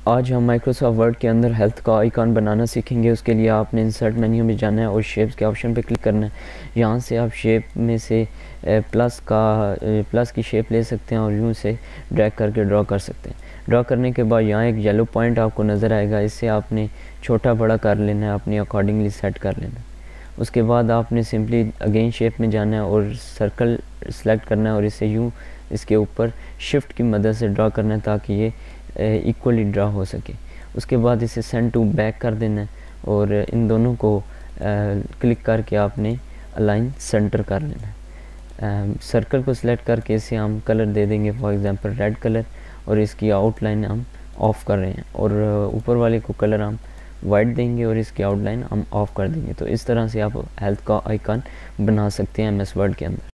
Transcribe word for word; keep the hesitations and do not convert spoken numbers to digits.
आज हम Microsoft word के अंदर हेल्थ का आइकॉन बनाना सीखेंगे। उसके लिए आपने इंसर्ट मेन्यू में जाना है और शेप्स के ऑप्शन पर क्लिक करना है। यहाँ से आप शेप में से प्लस का प्लस की शेप ले सकते हैं और यूँ से ड्रैग करके ड्रॉ कर सकते हैं। ड्रॉ करने के बाद यहाँ एक येलो पॉइंट आपको नज़र आएगा, इससे आपने छोटा बड़ा कर लेना है, अपनी अकॉर्डिंगली सेट कर लेना है। उसके बाद आपने सिंपली अगेन शेप में जाना है और सर्कल सेलेक्ट करना है और इसे यूँ इसके ऊपर शिफ्ट की मदद से ड्रॉ करना है ताकि ये इक्वली ड्रा हो सके। उसके बाद इसे सेंड टू बैक कर देना है और इन दोनों को क्लिक करके आपने अलाइन सेंटर कर लेना है। सर्कल को सिलेक्ट करके इसे हम कलर दे देंगे, फॉर एग्जांपल रेड कलर, और इसकी आउटलाइन हम ऑफ कर रहे हैं और ऊपर वाले को कलर हम वाइट देंगे और इसकी आउटलाइन हम ऑफ कर देंगे। तो इस तरह से आप हेल्थ का आइकन बना सकते हैं एम एस वर्ड के अंदर।